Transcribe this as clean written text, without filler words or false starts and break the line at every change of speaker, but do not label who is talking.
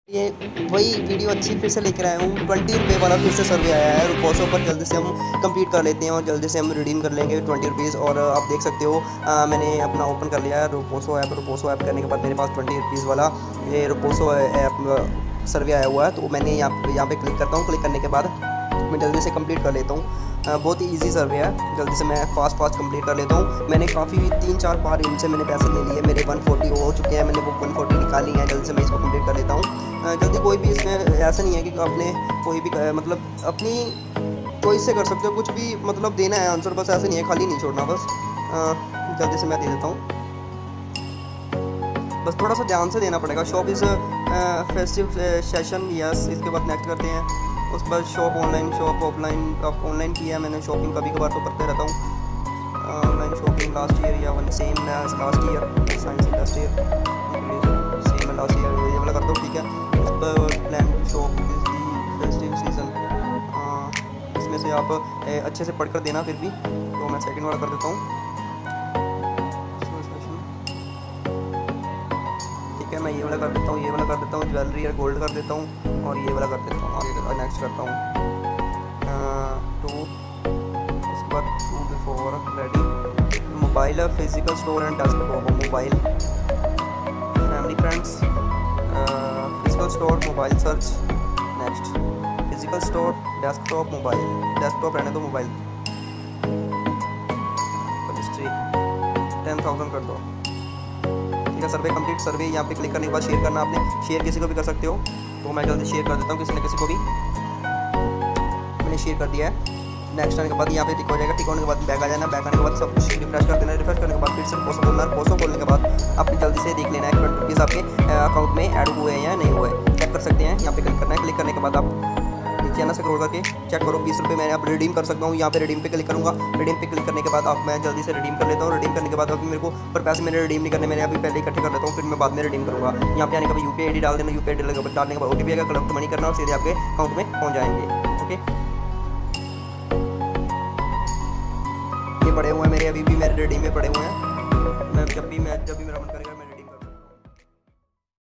ये वही वीडियो अच्छी फिर से लेकर आया हूँ। 20 रुपये वाला फिर से सर्वे आया है रोपोसो पर। जल्दी से हम कंप्लीट कर लेते हैं और जल्दी से हम रिडीम कर लेंगे 20 रुपीज़। और आप देख सकते हो मैंने अपना ओपन कर लिया है रोपोसो ऐप। रोपोसो ऐप करने के बाद मेरे पास 20 रुपीज़ वाला ये रोपोसो ऐप सर्वे आया हुआ है। तो मैंने यहाँ पे क्लिक करता हूँ। क्लिक करने के बाद मैं जल्दी से कंप्लीट कर लेता हूँ। बहुत ही इजी सर्वे है। जल्दी से मैं फास्ट कंप्लीट कर लेता हूँ। मैंने काफ़ी 3-4 बार इनसे मैंने पैसे ले लिए। मेरे 140 हो चुके हैं। मैंने वो 140 निकाली है। जल्दी से मैं इसको कंप्लीट कर लेता हूँ। जल्दी कोई भी इसमें ऐसा नहीं है कि आपने कोई भी मतलब अपनी चॉइस से कर सकते हो। कुछ भी मतलब देना है आंसर, बस ऐसे नहीं है, खाली नहीं छोड़ना बस। जल्दी से मैं दे देता हूँ। बस थोड़ा सा ध्यान से देना पड़ेगा। Shop is festive session, yes. इसके बाद नेक्स्ट करते हैं। उसके बाद shop online, shop offline. Online किया है मैंने शॉपिंग, कभी कभार तो करते रहता हूँ ऑनलाइन शॉपिंग। लास्ट ईयर या one same last year science industry same last year ये वाला करता हूँ, ठीक है। उस पर प्लान शॉप फेस्टिव सीजन, इसमें से आप अच्छे से पढ़ कर देना फिर भी। तो मैं सेकंड वाला कर देता हूँ, ठीक है। मैं ये वाला कर देता हूँ, ये वाला कर देता हूँ, ज्वेलरी या गोल्ड कर देता हूँ और ये वाला कर देता हूँ। आगे नेक्स्ट करता हूँ 2। उसके बाद 2 बिफोर रेडी। मोबाइल है, physical store and desktop. Mobile, family friends, physical store, mobile search. Next physical store, desktop, mobile. Desktop रहने दो, मोबाइल। हिस्ट्री 10,000 कर दो, ठीक है। सर्वे कंप्लीट। सर्वे यहाँ पे क्लिक करने के बाद शेयर करना आपने। शेयर किसी को भी कर सकते हो, तो मैं जल्दी शेयर कर देता हूँ किसी न किसी को भी। मैंने शेयर कर दिया है। नेक्स्ट आने के बाद यहाँ पे टिक हो जाएगा। टिक होने के बाद बैक आ जाना। बैक आने के बाद सब कुछ रिफ्रेश कर देना। रिफ्रेश करने के बाद फिर से पोस्ट खोलना है। पोस्ट खोलने के बाद आपने जल्दी से देख लेना है 20 रुपीज़ आपके अकाउंट में ऐड हुए हैं या नहीं हुए, चेक कर सकते हैं। यहाँ पे क्लिक करना है। क्लिक करने के बाद आप नीचे आना स्क्रॉल करके चेक करो। 20 रुपये मैंने अब रिडीम कर सकता हूँ। यहाँ पे रिडीम पे क्लिक करूँगा। रिडीम पे क्लिक करने के बाद आप मैं जल्दी से रिडीम कर लेता हूँ। रिडीम करने के बाद अभी मेरे को पर पैसे मैंने रिडीम नहीं करने, मैंने अभी पहले इकट्ठे कर लेता हूँ, फिर मैं बाद में रिडीम करूँगा। यहाँ पे आने के बाद यूपीआई आईडी डाल देना। यूपीआई आईडी डालने के बाद ओटीपी आएगा, कलेक्ट मनी करना और सीधे आपके अकाउंट में पहुँच जाएंगे। ओके, ये पड़े हुए हैं मेरे, अभी भी मेरे रिडीम में पड़े हुए हैं। मैं जब भी मेरा मन करेगा